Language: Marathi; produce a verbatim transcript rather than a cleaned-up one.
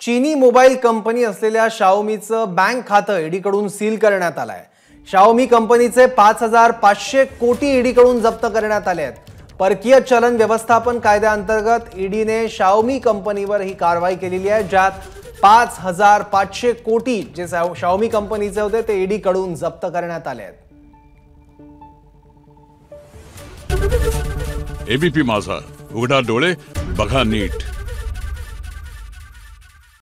चीनी मोबाईल कंपनी असलेल्या शाओमीचं बँक खातं ईडीकडून सील करण्यात आलं आहे। शाओमी कंपनीचे पाच हजार पाचशे कोटी ईडीकडून जप्त करण्यात आले आहेत। परकीय चलन व्यवस्थापन कायद्याअंतर्गत ईडीने शाओमी कंपनीवर ही कारवाई केलेली आहे, ज्यात पाच हजार पाचशे कोटी जे शाओमी कंपनीचे होते ते ईडीकडून जप्त करण्यात आले आहेत। एबीपी माझा, उघडा डोळे बघा नीट।